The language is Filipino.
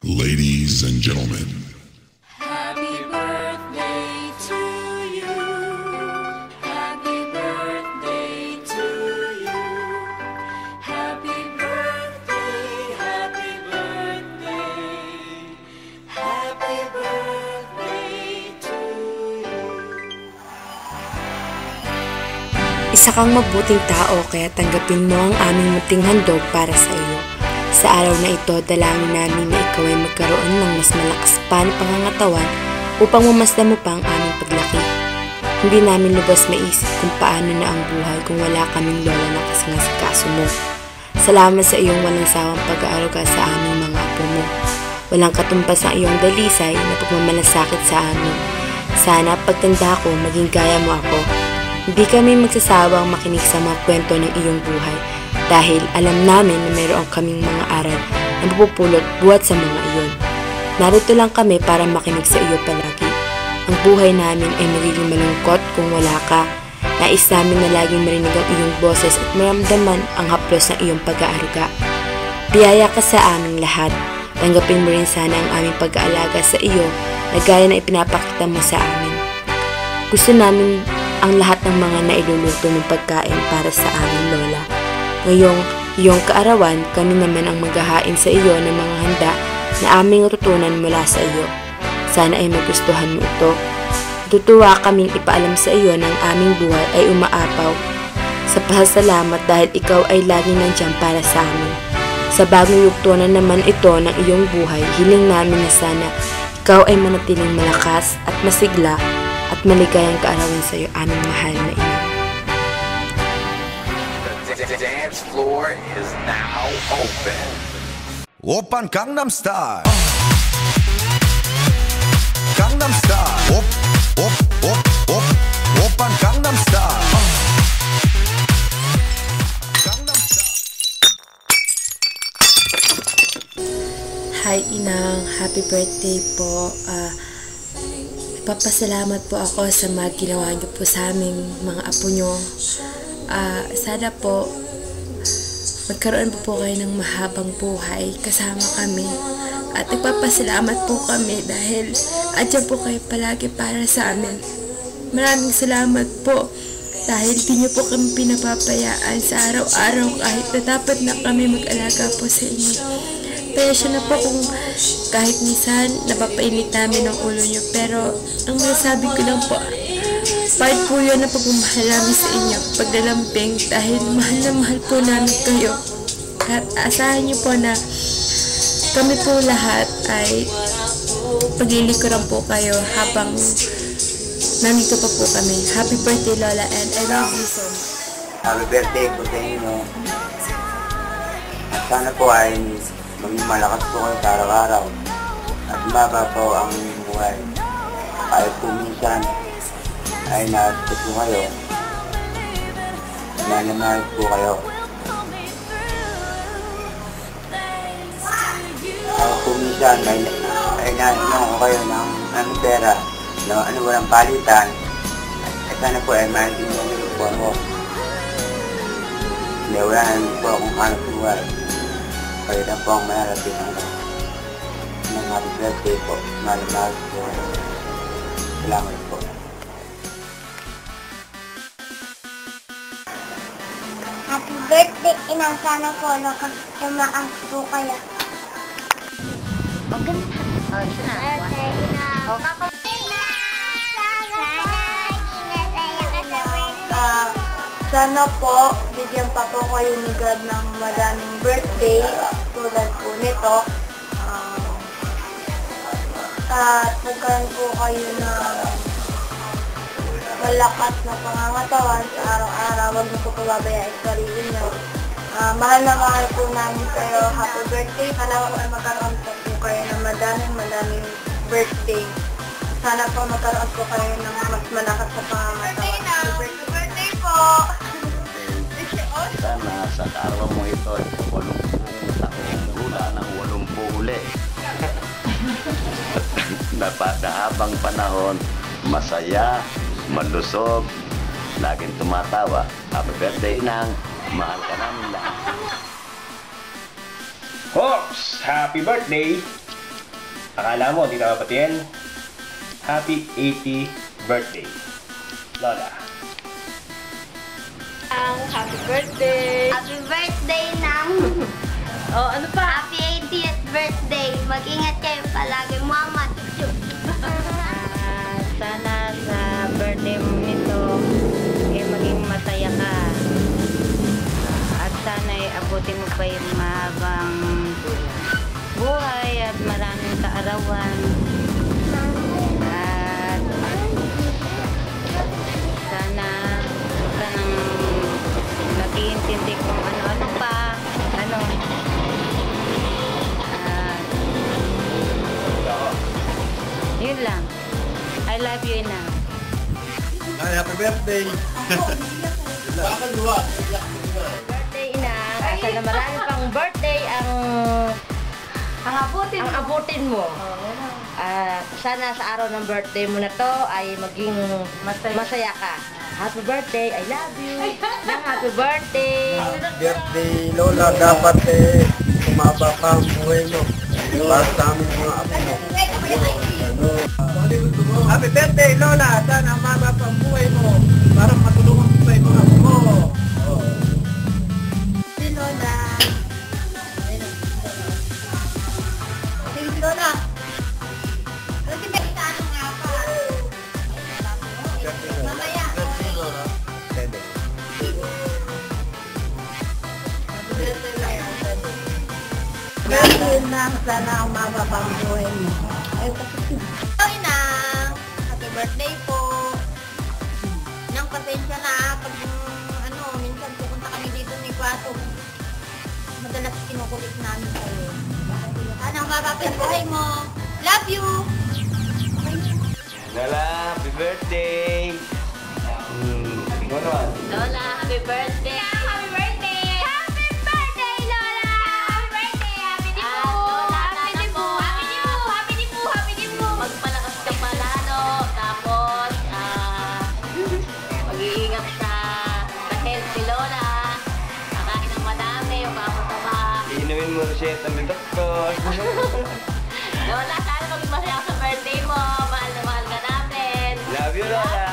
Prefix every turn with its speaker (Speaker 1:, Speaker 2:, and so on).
Speaker 1: Ladies and gentlemen,
Speaker 2: Happy birthday to you. Happy birthday to you. Happy birthday, happy birthday. Happy birthday to you.
Speaker 3: Isa kang mabuting tao kaya tanggapin mo ang aming munting handog para sa iyo. Sa araw na ito, dalangin namin na ikaw ay magkaroon ng mas malakas pa na pangangatawan upang mamasdan mo pa ang aming paglaki. Hindi namin lubos maisip kung paano na ang buhay kung wala kaming lola na kasingasikaso mo. Salamat sa iyong walang sawang pag-aaruga sa aming mga apo mo. Walang katumbas ang iyong dalisay na pagmamalasakit sa amin. Sana pagtanda ko, maging gaya mo ako. Hindi kami magsasawang makinig sa mga kwento ng iyong buhay dahil alam namin na mayroon kaming mga aral na mapupulot buhat sa mga iyon. Narito lang kami para makinig sa iyo palagi. Ang buhay namin ay magiging malungkot kung wala ka. Nais namin na laging marinig ang iyong boses at maramdaman ang haplos ng iyong pag-aaruga. Biyaya ka sa aming lahat. Tanggapin mo rin sana ang aming pag-aalaga sa iyo na gaya na ipinapakita mo sa amin. Gusto namin ang lahat ng mga nailuluto ng pagkain para sa aming lola. Ngayong iyong kaarawan, kami naman ang maghahain sa iyo ng mga handa na aming tutunan mula sa iyo. Sana ay magustuhan mo ito. Tutuwa kaming ipaalam sa iyo na ang aming buhay ay umaapaw sa pasasalamat dahil ikaw ay laging nandiyan para sa amin. Sa bagong yugto na naman ito ng iyong buhay, hiling namin na sana ikaw ay manatiling malakas at masigla at maligayang kaarawan sa iyo, aming mahal na ina.
Speaker 4: The dance floor is now open.
Speaker 5: Oppan Gangnam Style. Gangnam Style. Op, op, op, op. Oppan Gangnam Style. Gangnam Style.
Speaker 3: Hi Inang, happy birthday po. Papasalamat po ako sa mga ginawa niyo po sa aming mga apo niyo. Sana po magkaroon po kayo ng mahabang buhay kasama kami. At nagpapasalamat po kami dahil andyan po kayo palagi para sa amin. Maraming salamat po dahil di niyo po kami pinapapayaan sa araw-araw kahit na dapat na kami mag-alaga po sa inyo. Pasensya na po kung kahit minsan napapainit namin ang ulo niyo, pero ang masasabi ko lang po, part po yun na pagmamahal namin sa inyo, paglalambing, dahil mahal na mahal po namin kayo. At asahan niyo po na kami po lahat ay paglilikuran po kayo habang nandito pa po kami. Happy birthday, Lola, and I love you so much.
Speaker 6: Happy birthday po sa inyo. At sana po ay maging malakas po kayo sa araw-araw. At maba po ang buhay. Kahit po minsan ay naasip po kayo. Nanamahal po kayo. Kahit po minsan ay naasip ko kayo ng pera. Ano walang palitan. At sana po ay maintindihan niyo po ako. Hindi, wala namin po akong hanap buhay. Kayo na po ang mayarapin ng happy birthday po. Malamahal po. Salamat po.
Speaker 7: Happy birthday, Inang. Sana po nakasumaang po kayo.
Speaker 8: Okay. Oh, siya na.
Speaker 7: Okay, Inang.
Speaker 8: Okay.
Speaker 7: Sana po, bigyan pa po kayo ni God ng maraming birthday tulad po nito. At nagkaroon po kayo ng malakas na pangangatawan sa araw-araw. Huwag niyo po pababayaan sa sarili niyo. Mahal na mahal po namin kayo. Happy birthday. Sana po ay magkaroon po kayo ng madaming birthday. Sana po magkaroon po kayo ng mas malakas na pangangatawan. Happy birthday po!
Speaker 4: Sana sa kaarawan mo ito ay 80 taong gula ng 80 uli. Napakahabang panahon, masaya, malusog, laging tumatawa. Happy birthday, Inang. Mahal ka namin lahat.
Speaker 9: Hops! Happy birthday!
Speaker 8: Akala mo, hindi ka mapatiin? Happy 80th birthday, Lola.
Speaker 3: Happy birthday!
Speaker 7: Happy birthday nang
Speaker 3: Oh, ano pa?
Speaker 7: Happy 80th birthday. Mag-ingat kayo palagi, Mama. Chup-chup.
Speaker 3: Sana sa birthday mo nito, maging masaya ka. At sana abutin mo pa yung mahabang buhay at maraming kaarawan. At sana ka nang nag-iintindi kung ano-ano pa. Yun lang. I love you na.
Speaker 5: Ay, happy birthday!
Speaker 3: Birthday ina. Sana marami pang birthday ang abutin mo. Sana sa araw ng birthday mo na to ay maging masaya ka. Happy birthday, I love you. Happy birthday.
Speaker 6: Birthday, Lola, dapat kumaba pa ang buhay mo. Para sa aming mga apo mo. Happy birthday, Lola! Sana umaba pa ang buhay mo para matulungan mo sa ibang apo mo.
Speaker 7: Si Lola. Si Lola. Kasi may ano nga pa. Mamaya. Birthday nang sana umaba pa ang buhay mo. Ay, Nang. Happy birthday po. Nang pasensya na pag minsan pupunta kami dito ni Kwato. Madalas kinukulit namin kayo. Sana umaba pa ang buhay mo. Love you.
Speaker 8: Lola, happy birthday!
Speaker 3: Lola, happy birthday.
Speaker 7: Happy birthday! Happy birthday, Lola! Happy birthday! Happy di po! Happy di po! Happy di po! Happy di po! Happy di po!
Speaker 3: Magpalakas ka palalo. Tapos, mag-iingat sa health ni Lola. Kakain ng madami, yung kapataba.
Speaker 8: Iinumin mo reseta ng doktor.
Speaker 3: Lola, sana maging masaya ka sa birthday mo. Mahal na mahal ka namin.
Speaker 8: Love you, Lola!